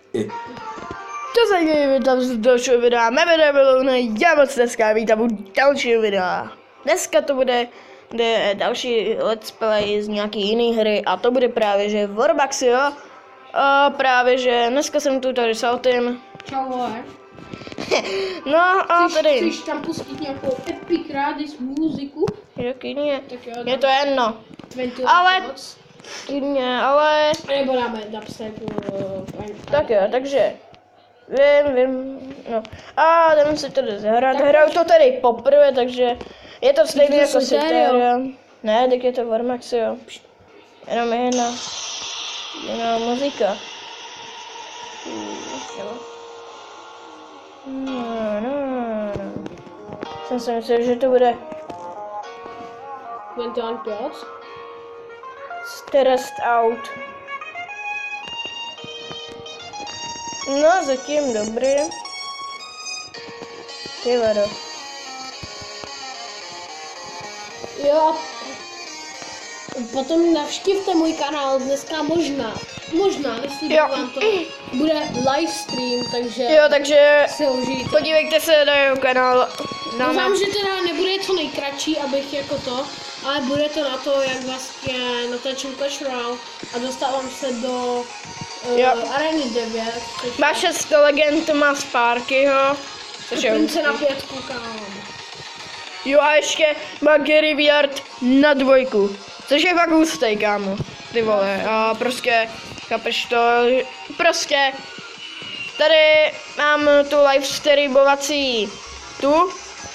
To se vítám z dalšího videa, mé jméno je Meloune, já moc dneska vítám u dalšího videa. Dneska to bude další let's play z nějaký jiný hry a to bude právě že Warbucks, jo. A právě že dneska jsem tu tady s Altim. Čau vole. No a tady. Chceš tam pustit nějakou epic rádis muziku? Jaký ne? Tak jo, Je to jedno. 20 Ale- Notes. Ne, ale Nebo dáme dubstep. tak jo, takže vím, no. A jdeme si tady zahrát, hraju to tady poprvé, takže je to stejné to jako Solitario? Solitario. Ne, tak je to Warbucks, jo. Jenom jiná muzika. Jo. No. Jsem si myslel, že to bude 21 Notes. Stressed Out. No, zatím dobrý. Ty vado. Jo. Potom navštivte můj kanál dneska možná, neslibuji Jo. vám to, bude livestream, takže Jo, takže se užijte. podívejte se na jeho kanál. Doufám, že teda nebude to nejkratší, abych jako to, ale bude to na to, jak vlastně natáčím Clash Royale a dostávám se do Jo. Areny 9. Má 6 legend, má Sparkyho. Což je Prince na hustý. 5, kámo. Jo a ještě má Gary Viard na 2. Což je fakt hustý, kámo. Ty vole, a prostě, chápeš to, prostě. Tady mám tu live streamovací tu.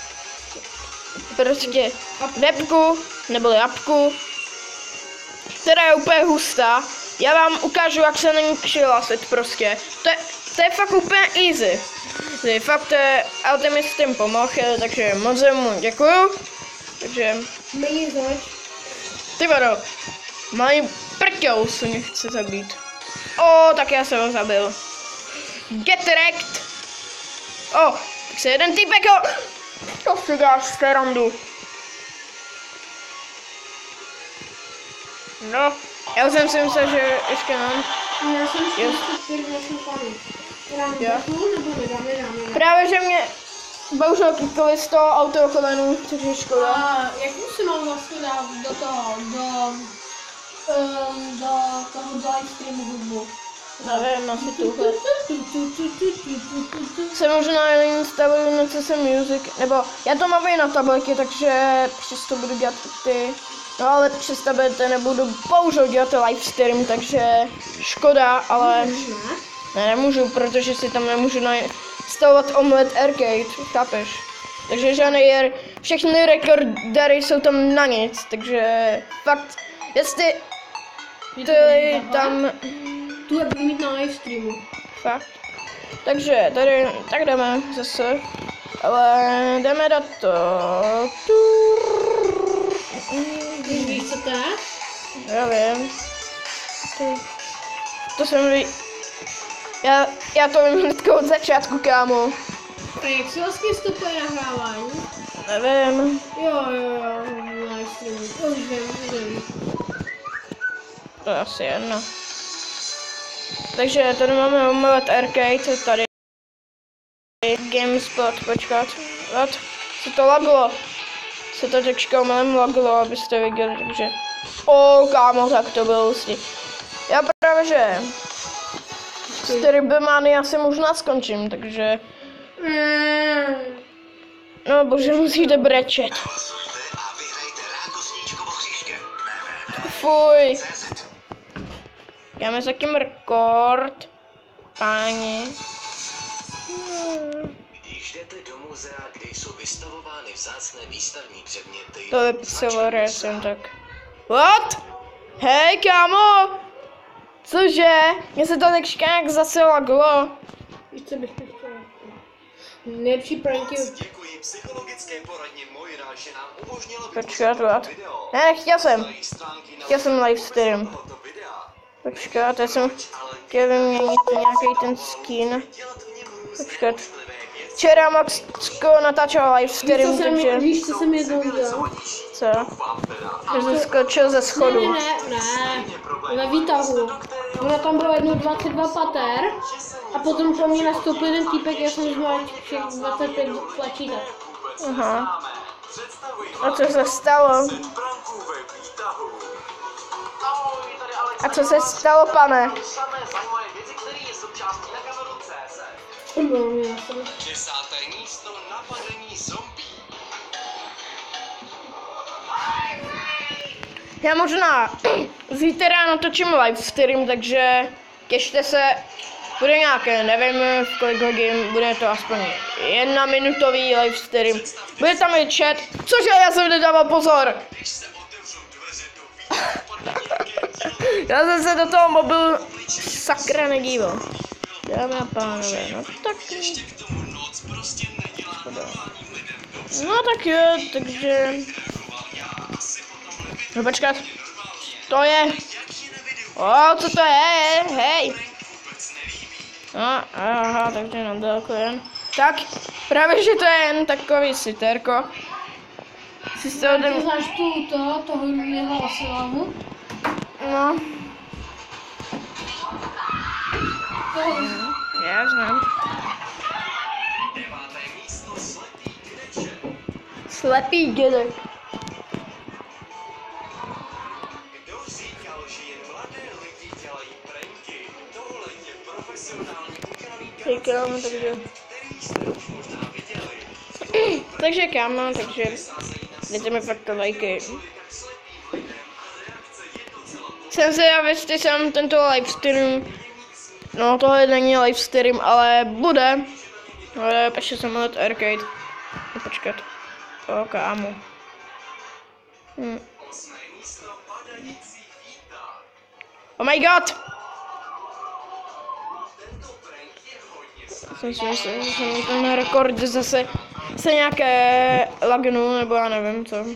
Prostě webku, neboli apku, která je úplně hustá. Já vám ukážu, jak se na ní přihlásit prostě. To je fakt úplně easy. Fakt Altim mi s tím pomohl, takže moc mu děkuju. Takže, Není zač. ty vado, mají prťou, se mě chce zabít. O, tak já jsem ho zabil. Get wrecked. O, tak se jeden týpek ho... To si dáš z té randu. No, já jsem si myslel, že ještě mám. Já jsem Jo. 44 vlastně panu. Dáme Jo. defu, nebo nedáme? Právě, že mě bohužel klikali z toho autokolenu, což je škoda. A jak se mám vlastně dát do toho, do toho live streamu hudbu? Nevím, asi tuhle. Se možná instaluju na CC Music, nebo já to mám i na tabletě, takže přes to budu dělat ty. No ale přes tablety nebudu bohužel dělat live stream, takže škoda, ale ne, nemůžu, protože si tam nemůžu instalovat Omelette Arcade, chápeš? Takže žádný všechny rekordery jsou tam na nic, takže fakt, jestli ty tam, Tu je budu mít na live streamu. fakt. Takže tady, tak jdeme zase, ale jdeme do to. Když víš, co to je? Já vím. To jsem já to vím hnedka od začátku, kámo. A jak se vlastně stopuje nahrávání? Nevím. Jo, live streamu. To už vím. To je asi jedno. Takže tady máme Omelette Arcade, tady GameSpot, počkat. What? Se to laglo. Se to teďka umělem laglo, abyste viděli, takže... O, kámo, tak to bylo hustý. Já právě, že... S Tribemany asi možná skončím, takže... No bože, musíte brečet. Fuj. Dáme zatím rekord. Páni. Když jdete do muzea, kde jsou vystavovány vzácné výstavní předměty, To vypisovalo jsem tak. What? Hej, kámo! Cože? Mně se to teďka nějak zase laglo. Víš, co bych chtěl? Nejlepší pranky. děkuji psychologické poradně Moira, že nám umožnila Počkat, what? video. Ne, nechtěl jsem. Její stránky na Chtěl jsem live stream. tohoto videa. Počkat, já jsem chtěl vyměnit nějaký ten skin. Dělat v něm různé Počkat. ošklivé věci. včera Maxko natáčel live stream, takže... Víš, co jsem jednou udělal? Co? Že jsi skočil ze schodu. Ne, ve výtahu. Ona tam bylo jednou 22 pater a potom po mně nastoupil ten týpek, já jsem zval všech 25 tlačítek. Aha. A co se stalo? A co se stalo, pane? Bylo mi jasno. 10. místo napadení zombie. Já možná zítra natočím live stream, takže těšte se, bude nějaké, nevím v kolik hodin, bude to aspoň 1 minutový live stream. Bude tam i chat, cože já jsem nedával pozor. Já jsem se do toho mobilu sakra nedíval. Dámy a pánové, no tak... No tak jo, takže... No počkat. To je... O, co to je? Hej! No, aha, takže jenom daleko jen. Tak, právě že to je jen takový siterko. Si z toho Ty znáš toho jeho Asilavu? No. Já znám. 9. místo slepý dědeček. Slepý dědek. Kdo říkal, že jen mladé lidi dělají pranky? Tohle je profesionální udělaný Říkám, takže... který jste už možná viděli. Takže kámo, takže... Dejte mi fakt to lajky. Jsem se, jestli jsem tento live stream... No tohle není live stream, ale bude. Ale ještě jsem let arcade. No, počkat. O kámo. Oh my god! Jsem si myslel, že jsem ten rekord zase se nějaké lagnu, nebo já nevím co.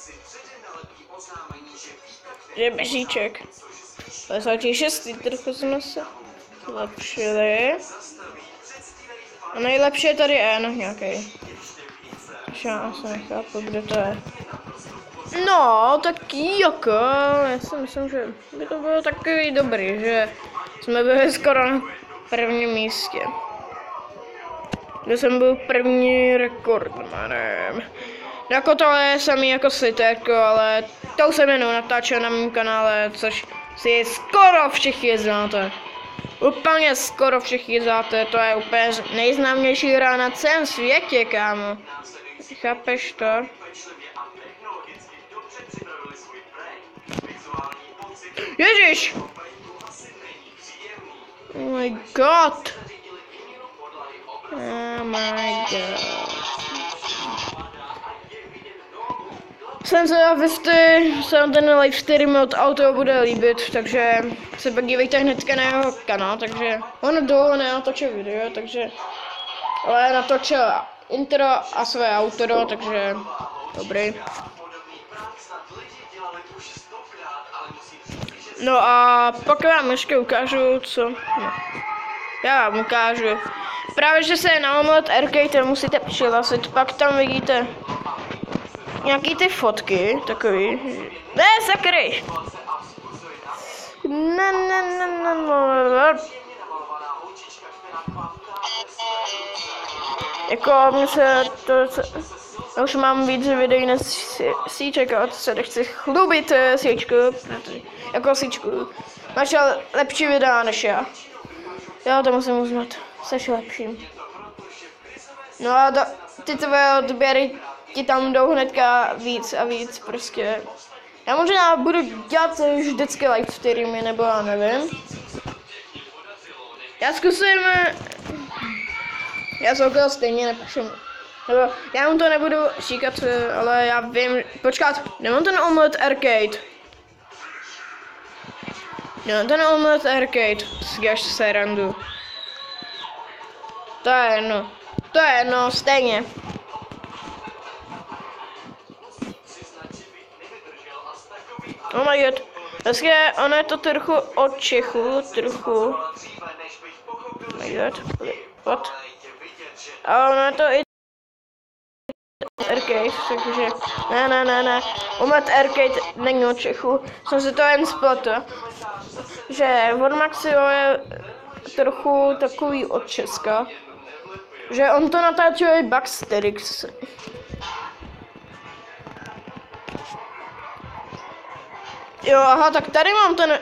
Je bežíček. 56, trochu jsme se zlepšili. A nejlepší je tady N nějaký. Já asi nechápu, kde to je. No, tak jako, já si myslím, že by to bylo takový dobrý, že jsme byli skoro na prvním místě. Kde jsem byl první rekordmanem. Jako tohle je samý jako sitérko, ale to už jsem jenom natáčel na mém kanále, což si skoro všichni znáte. Úplně skoro všichni znáte, to je úplně nejznámější hra na celém světě, kámo. Chápeš to? Ježiš! Oh my god! Oh my god. Jsem se jsem ten live stream od Auto bude líbit, takže se podívejte hnedka na jeho kanál, takže on dlouho nenatočil video, takže ale natočil intro a své outro, takže dobrý. No a pak vám ještě ukážu, co? No. Já vám ukážu. Právě, že se na Omelette Arcade musíte přihlasit, pak tam vidíte nějaký ty fotky, takový. Ne, sakry! Jako mě se to... Já už mám víc videí na síček, a to se nechci chlubit síčku, jako síčku. Máš lepší videa než já. Já to musím uznat, jsi lepší. No a ty tvoje odběry ti tam jdou hnedka víc a víc prostě. Já možná budu dělat vždycky live streamy, nebo já nevím. Já zkusím... Já se okolo stejně nepíšem. Nebo já mu to nebudu říkat, ale já vím... Počkat, nemám ten Omelette Arcade. Nemám ten Omelette Arcade. Sgáš se randu. To je jedno. To je jedno, stejně. Oh my god. Vlastně ono je to trochu od Čechu, trochu. Oh my god. What? Ale ono je to i arcade, takže ne. Umět arcade není od Čechu, jsem si to jen spletl. Že Von Maxio je trochu takový od Česka. Že on to natáčel i Baxterix. Jo, aha, tak tady mám ten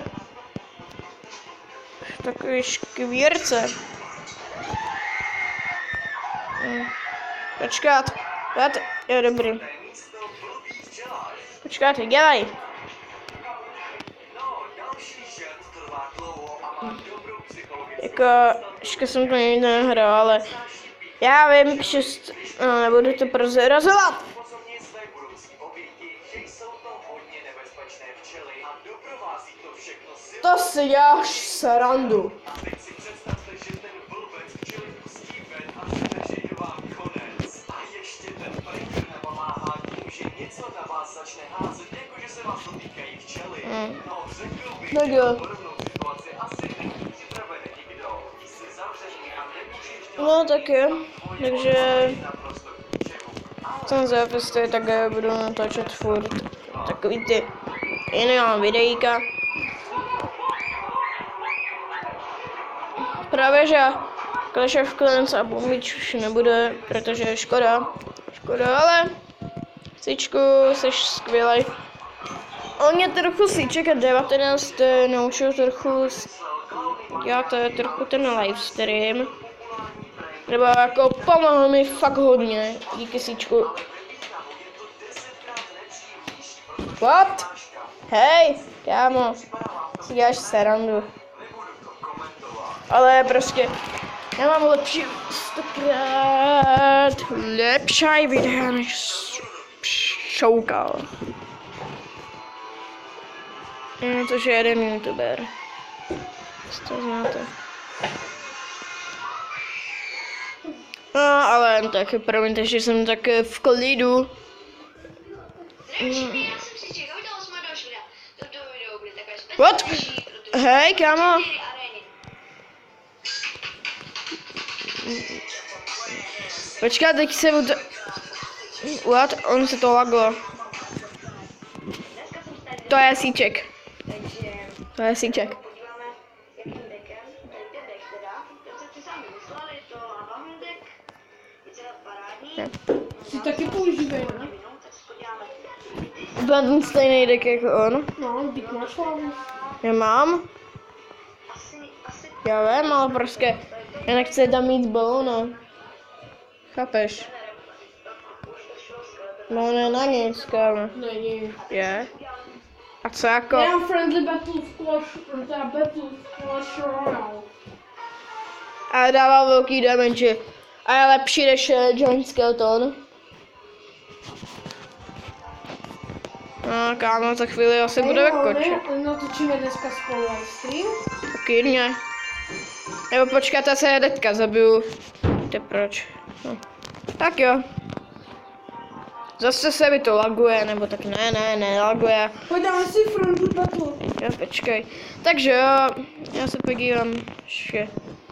takový škvírce. Počkat, jo, dobrý. Počkáte, dělej. Jako, ještě jsem to nikdy nehrál, ale já vím, že nebudu to prozrazovat. To si děláš srandu. Tak jo. No tak jo, takže ten zápis to je také budu natáčet furt takový ty jiná videjka. Právě že Clash of Clans a Bombič už nebude, protože je škoda, ale Sičku, jsi skvělej. On mě trochu Siček a 19 naučil trochu dělat trochu ten livestream. Nebo jako pomohl mi fakt hodně, díky Sičku. What? Hej, kámo, si děláš srandu. Ale prostě, já mám lepší, 100krát lepší videa než Šoukal. Což je jeden youtuber. To znáte. No, ale tak promiňte, že jsem tak v klidu. What? Hej, kámo. Počkat, teď se budu... What? On se to laglo. To je Síček. To je Síček. Ty taky používej, ne? Byla ten stejný deck jako on. No, teď máš hlavu. Já mám. Já vím, ale prostě já nechci tam mít balóna. Chápeš? No ne na nic, kámo. Není. Je. A co jako? Já mám friendly battle v Clash Royale. A dává velký damage. A je lepší než Giant Skeleton. No kámo, za chvíli asi bude vykočit. Natočíme dneska spolu livestream. Klidně. Nebo počkat, já se hnedka zabiju. Víte proč. No. Tak jo. Zase se mi to laguje, nebo tak ne, laguje. Pojď dáme si friendly battle. Jo, počkej. Takže jo, já se podívám ještě.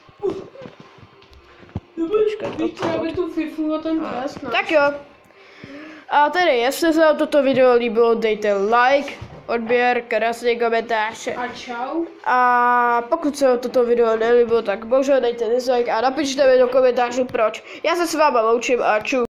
Víte, tu FIFU a ten PS, ne? Tak jo. A tedy, jestli se vám toto video líbilo, dejte like, odběr, krásný komentář. A čau. A pokud se vám toto video nelíbilo, tak bohužel dejte dislike a napište mi do komentářů proč. Já se s váma loučím a čus.